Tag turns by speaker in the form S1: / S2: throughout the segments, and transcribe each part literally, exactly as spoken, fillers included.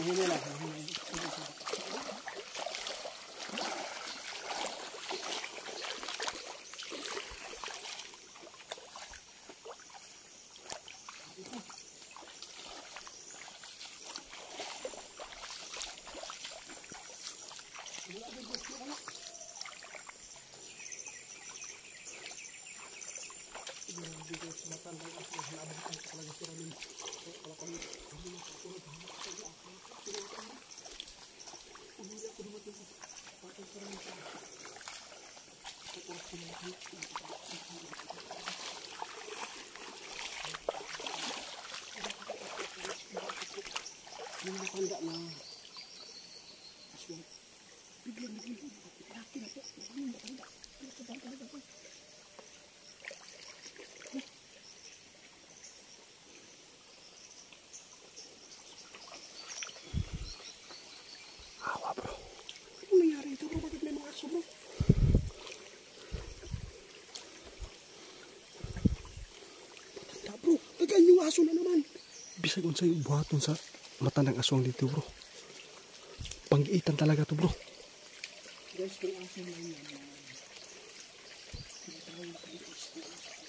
S1: Mahina lang. Yung matanda na aswang. Biglang biglang laki na po. Yung matanda. Matanda talaga po. Awa bro. Ano nangyari ito bro? Bakit may mga aso bro? Matanda bro. Tagaan yung aso na naman. Bisag kung sa'yo buhaton sa matandang aswang dito bro. Pang-iitan talaga to bro. Guys, kung aso na yan na tinatawag sa iis na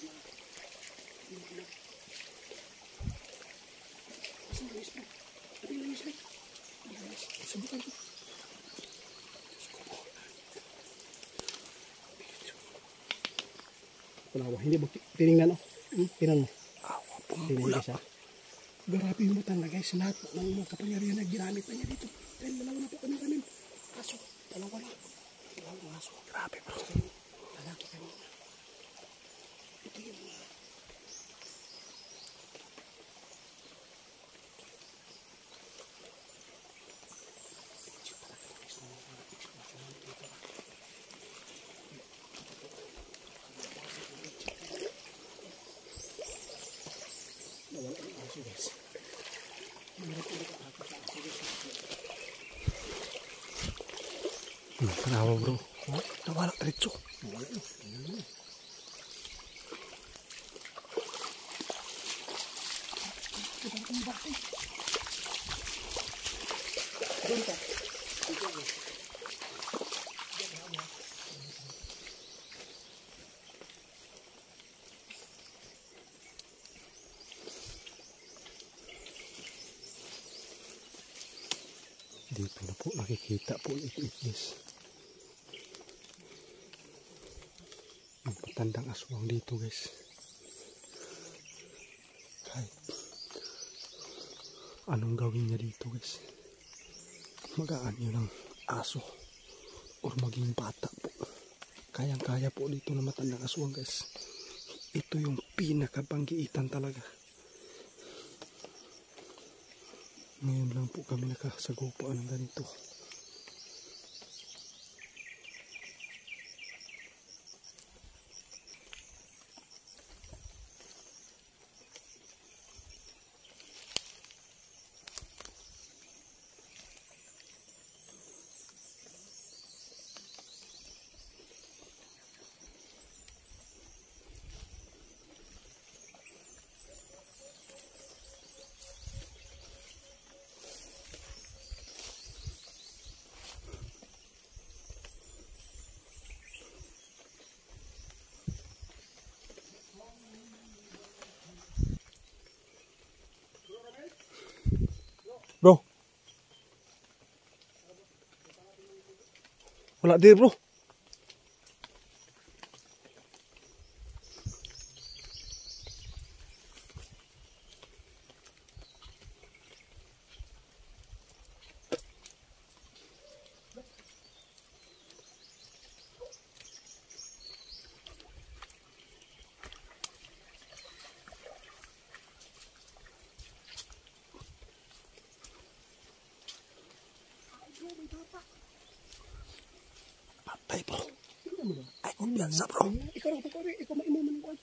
S1: asan na is bro? Sabi na is bro? Sabukan ko. Palawa, hindi ba tinignan o? Tinan mo. Awa po mga siya. Grabe yung matanda guys, lahat ng mga kapangyarihan na ginamit na niya dito. Dahil dalawa na po kami kami. Aso, dalawa na. Dalawang aso. Grabe bro. Lalaki kanina. Ito yung mga... Nawala ang aso guys. Mahirap ulit ang aso sa aso guys. Hmm, kanawa bro. Ha? Nawala diretso. Nawala yun. Nawala yun. Ito ang bakit. Doon ka. Dito ka. Dito na po nakikita po ito guys. Ang patandang aswang dito guys. Kahit anong gawin niya dito guys, magaan yun ang aso or maging bata po. Kayang kaya po dito na matandang aswang guys. Ito yung pinakabanggiitan talaga. Ngayon lang po kami nakasagupaan ng ganito. Bro. Wala dir bro. Patay bro. Ay kung biyansa bro. Ikaw lang ito rin. Ikaw maimaman ko.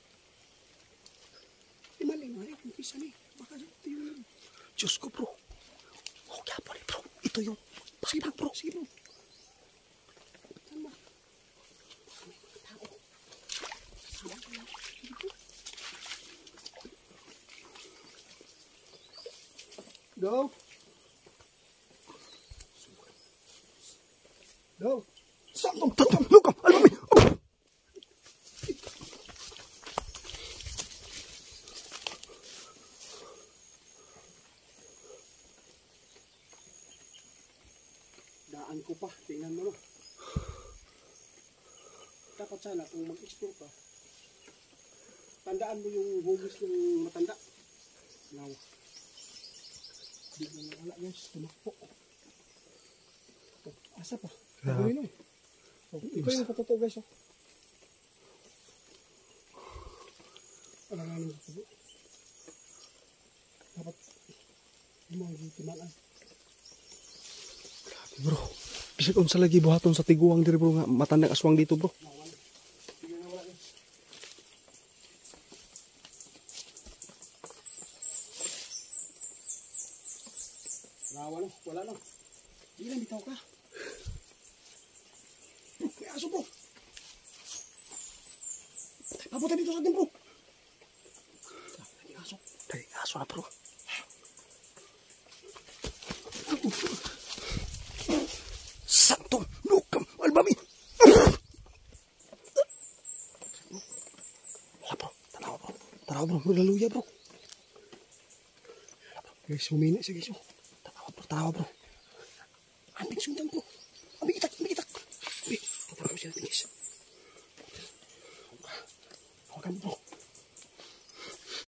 S1: Imaling mo. Ay kung kisa ni. Baka ito yun. Diyos ko bro. Oh kaya po bro. Ito yung pasipag bro. Sige bro. Saan ba? Baka may mga tao. Saan ba? Go. Go.
S2: Santong tatong lukam. Albami.
S1: Daan ko pa. Tingnan mo no. Dapat sana kung mag-explore ka, tandaan mo yung hugis ng matanda. Lawa. Hindi na wala guys. Tumakpo. Oh, asa pa? Paguli no. Oh, ito yung katotoo guys. Oh. Wala nga nang tubo. Dapat lumang-timaan.
S2: Bro, bisag unsa lagi buhaton sa tiguang diri bro nga matandang aswang dito bro.
S1: Wala no, wala no. Hindi na bitaw ka. Bro, may aso bro. Papunta dito sa atin bro. May aso.
S2: Dai aso na bro. Santong lukam albami. Wala bro, tanaw bro. Tanaw bro, laluya bro.
S1: Guys, humina siya guys.
S2: Tanaw bro, tanaw bro.
S1: Ambing sundan bro. Ambing itak, ambing itak. Ambing, tutulong siya natin guys. Hawakan mo bro.